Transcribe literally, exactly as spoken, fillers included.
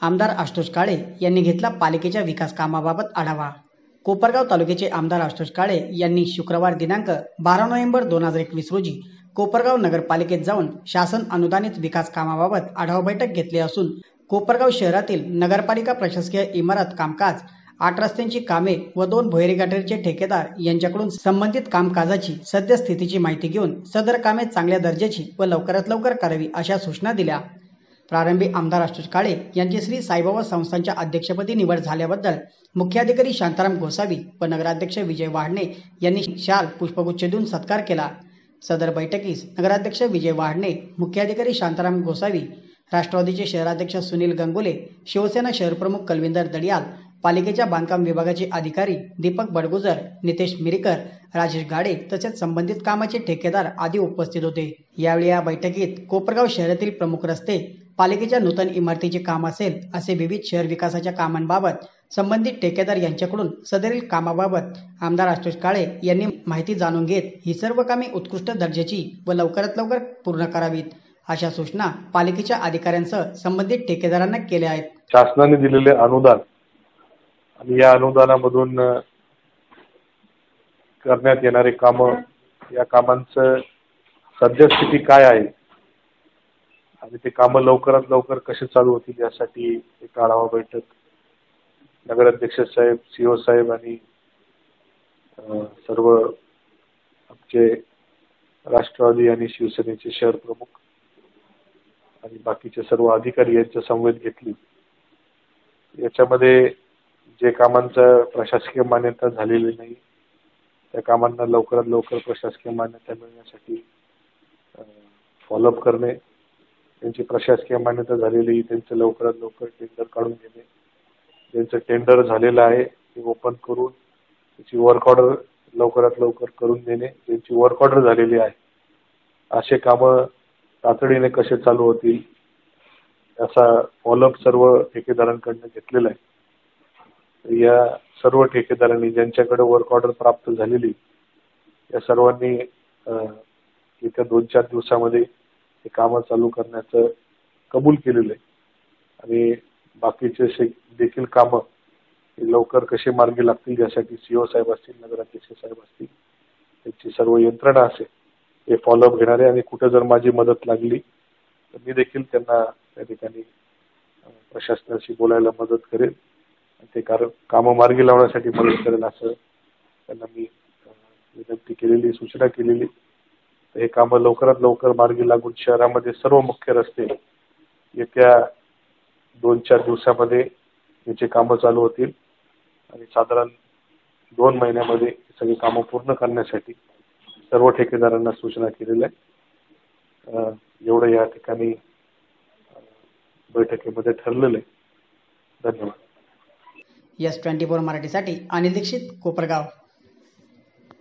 आमदार आ.आश काळे यांनी घेतला पालिकेच्या विकास कामाबाबत आढावा। कोपरगाव तालुक्याचे आमदार आ.आश काळे यांनी शुक्रवार दिनांक बारा नोव्हेंबर दोन हजार एकवीस रोजी कोपरगाव नगरपालिकेत जाऊन शासन अनुदानित विकास कामाबाबत आढावा बैठक घेतली असून कोपरगाव शहरातील नगरपालिका प्रशासकीय इमारत कामकाज, आठ रस्त्यांची कामे व दोन भुयारी गटारीचे ठेकेदार यांच्याकडून संबंधित कामकाजाची सद्यस्थितीची माहिती घेऊन सदर कामे चांगल्या दर्जाची व लवकरात लवकर करावी अशा सूचना दिल्या। प्रारंभी आमदार आ.आश काळे यांची श्री साईबाबा संस्थांच्या अध्यक्षपदी निवड झाल्याबद्दल मुख्याधिकारी शांताराम गोसावी व नगराध्यक्ष विजय वाढणे यांनी शाल पुष्पगुच्छ देऊन सत्कार केला। सदर बैठकीस नगराध्यक्ष विजय वाढणे, मुख्याधिकारी शांताराम गोसावी, राष्ट्रवादीचे शहराध्यक्ष सुनील गंगुले, शिवसेना शहरप्रमुख कलविंदर दडियाल, पालिकेच्या बांधकाम विभागाचे अधिकारी दीपक बडगुजर, नितेश मिरीकर, राजेश गाडे तसेच संबंधित कामाचे ठेकेदार आदी उपस्थित होते। यावेळी या बैठकीत कोपरगाव शहरातील प्रमुख रस्ते, पालिकेच्या नूतन इमारतीचे काम असेल असे विविध शहर विकासाच्या कामांबाबत संबंधित ठेकेदार यांच्याकडून सदरील कामाबाबत आमदार आ.आश काळे यांनी माहिती जाणून घेत ही सर्व कामे उत्कृष्ट दर्जाची व लवकरात लवकर पूर्ण करावीत अशा सूचना पालिकेच्या अधिकाऱ्यांसह संबंधित ठेकेदारांना केल्या आहेत। शासनाने दिलेले अनुदान आणि या अनुदानामधून करण्यात येणारे काम, या कामांचं सद्यस्थिती काय आहे आणि ते काम लवकरात लवकर कसे चालू होतील यासाठी एक आढावा बैठक नगराध्यक्ष साहेब, सीओ साहेब आणि सर्व आमचे राष्ट्रवादी आणि शिवसेनेचे शहर प्रमुख आणि बाकीचे सर्व अधिकारी यांच्या समवेत घेतली। याच्यामध्ये जे कामांचं प्रशासकीय मान्यता झालेली नाही त्या कामांना लवकरात लवकर प्रशासकीय मान्यता मिळण्यासाठी फॉलोअप करणे, त्यांची प्रशासकीय मान्यता झालेली त्यांचं लवकरात लवकर टेंडर काढून घेणे, ज्यांचं टेंडर झालेलं आहे ते ओपन करून त्याची वर्क ऑर्डर लवकरात लवकर करून देणे, ज्यांची वर्क ऑर्डर झालेली आहे असे कामं तातडीने कसे चालू होतील याचा फॉलोअप सर्व ठेकेदारांकडून घेतलेला आहे। या सर्व ठेकेदारांनी ज्यांच्याकडे वर्क ऑर्डर प्राप्त झालेली या सर्वांनी येत्या दोन चार दिवसामध्ये हे कामं चालू करण्याचं कबूल केलेलं आहे आणि बाकीचे देखील कामं लवकर कसे मार्गी लागतील यासाठी सीओ साहेब असतील, नगराध्यक्ष साहेब असतील, त्यांची सर्व यंत्रणा असेल हे फॉलोअप घेणारे आणि कुठे जर माझी मदत लागली तर मी देखील त्यांना त्या ठिकाणी प्रशासनाशी बोलायला मदत करेल, ते कामं मार्गी लावण्यासाठी मदत करेल असं त्यांना मी विनंती केलेली, सूचना केलेली। हे कामं लवकरात लवकर मार्गी लागून शहरामध्ये सर्व मुख्य रस्ते येत्या दोन चार दिवसामध्ये याचे कामं चालू होतील आणि साधारण दोन महिन्यामध्ये सगळी कामं पूर्ण करण्यासाठी सर्व ठेकेदारांना सूचना केलेल्या आहे। एवढं या ठिकाणी बैठकीमध्ये ठरलेलं आहे। धन्यवाद। एस ट्वेंटी फोर मराठीसाठी अनिल दीक्षित, कोपरगाव।